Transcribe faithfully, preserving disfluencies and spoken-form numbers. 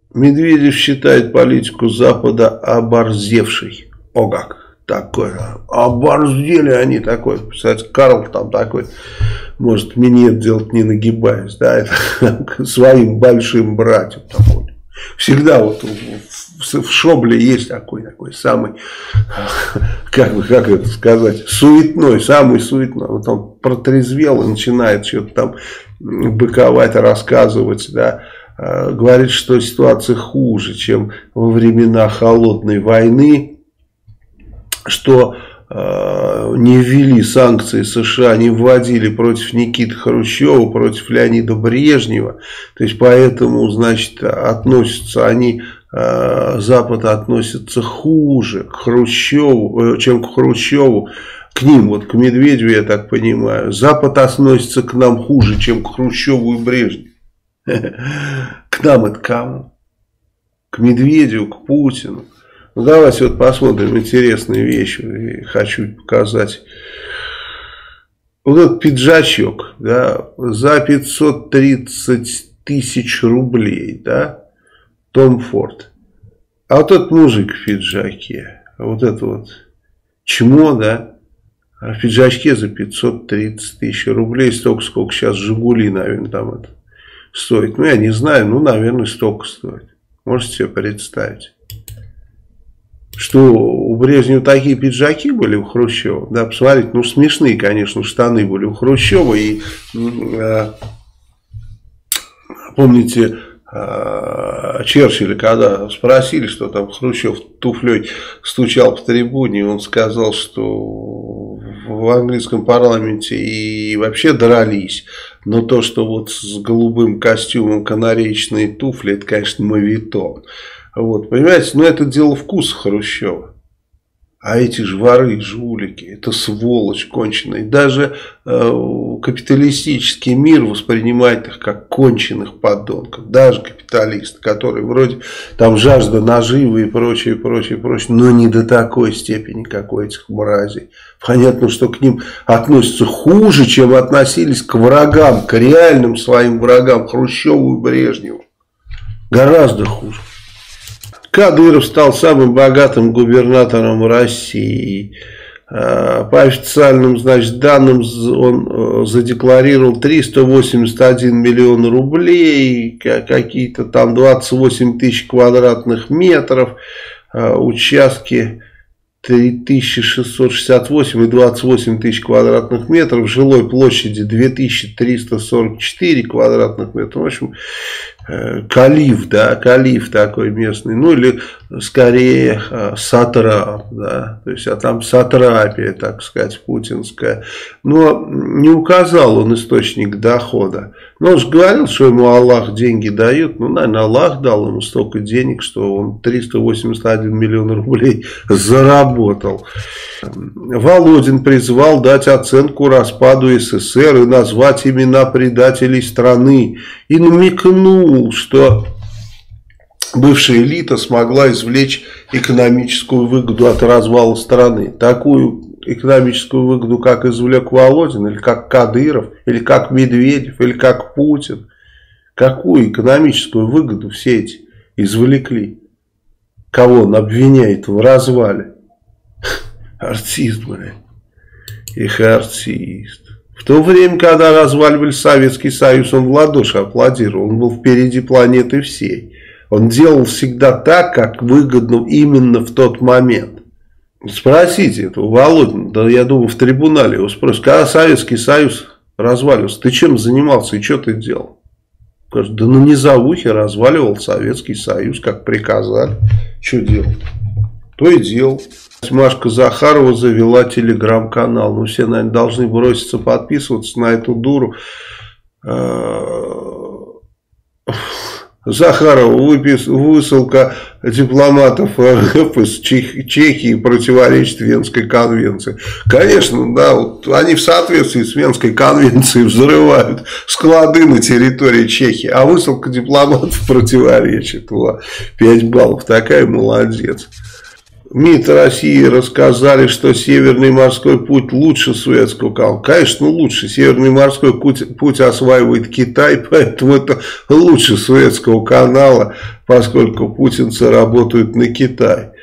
Медведев считает политику Запада оборзевшей. О как, такое. Оборзели они такой. Кстати, Карл там такой. Может, минет делать не нагибаясь. Да, это своим большим братьям такой. Всегда вот в, в Шобле есть такой, такой самый, как бы, как это сказать, суетной, самый суетной. Вот он протрезвел и начинает что-то там быковать, рассказывать, да. Говорит, что ситуация хуже, чем во времена холодной войны, что э, не ввели санкции США, не вводили против Никиты Хрущева, против Леонида Брежнева. То есть, поэтому, значит, относятся они, э, Запад относится хуже к Хрущеву, э, чем к Хрущеву. К ним, вот к Медведеву, я так понимаю. Запад относится к нам хуже, чем к Хрущеву и Брежневу. К нам это кому? К Медведеву, к Путину. Ну, давайте вот посмотрим интересные вещи. Хочу показать. Вот этот пиджачок, да, за пятьсот тридцать тысяч рублей, да, Том Форд. А вот этот мужик в пиджаке, вот это вот чмо, да, а в пиджачке за пятьсот тридцать тысяч рублей, столько, сколько сейчас Жигули, наверное, там это стоит. Ну, я не знаю, ну, наверное, столько стоит. Можете себе представить. Что у Брежнева такие пиджаки были, у Хрущева. Да, посмотрите, ну, смешные, конечно, штаны были у Хрущева. И э, помните, э, Черчилля, когда спросили, что там Хрущев туфлей стучал по трибуне, он сказал, что в английском парламенте и вообще дрались. Но то, что вот с голубым костюмом канареечные туфли, это, конечно, моветон. Вот, понимаете, но это дело вкуса Хрущева. А эти же воры и жулики, это сволочь конченая. Даже э, капиталистический мир воспринимает их как конченых подонков. Даже капиталисты, которые вроде там жажда наживы и прочее, прочее, прочее. Но не до такой степени, как у этих мразей. Понятно, что к ним относятся хуже, чем относились к врагам, к реальным своим врагам, Хрущеву и Брежневу. Гораздо хуже. Кадыров стал самым богатым губернатором России. По официальным, значит, данным он задекларировал триста восемьдесят один миллион рублей, какие-то там двадцать восемь тысяч квадратных метров, участки три тысячи шестьсот шестьдесят восемь и двадцать восемь тысяч квадратных метров, жилой площади две тысячи триста сорок четыре квадратных метра. В общем, калиф, да, калиф такой местный, ну или скорее сатрап, да, то есть, а там сатрапия, так сказать, путинская. Но не указал он источник дохода. Но он же говорил, что ему Аллах деньги дает. Ну, наверное, Аллах дал ему столько денег, что он триста восемьдесят один миллион рублей заработал. Володин призвал дать оценку распаду СССР и назвать имена предателей страны. И намекнул, что бывшая элита смогла извлечь экономическую выгоду от развала страны. Такую экономическую выгоду, как извлек Володин, или как Кадыров, или как Медведев, или как Путин. Какую экономическую выгоду все эти извлекли? Кого он обвиняет в развале? Артист, блядь. Их артист. В то время, когда разваливали Советский Союз, он в ладоши аплодировал. Он был впереди планеты всей. Он делал всегда так, как выгодно именно в тот момент. Спросите этого Володина, да я думаю, в трибунале его спросят, когда Советский Союз разваливался, ты чем занимался и что ты делал? Скажет, да на низовухе разваливал Советский Союз, как приказали. Что делал? То и делал. Машка Захарова завела телеграм-канал. Ну, все, наверное, должны броситься подписываться на эту дуру. Захарова, выпис, высылка дипломатов РФ из Чех, Чехии противоречит Венской конвенции. Конечно, да, вот они в соответствии с Венской конвенцией взрывают склады на территории Чехии, а высылка дипломатов противоречит. Во, пять баллов, такая молодец. МИД России рассказали, что Северный морской путь лучше Суэцкого канала. Конечно, лучше. Северный морской путь, путь осваивает Китай, поэтому это лучше Суэцкого канала, поскольку путинцы работают на Китай.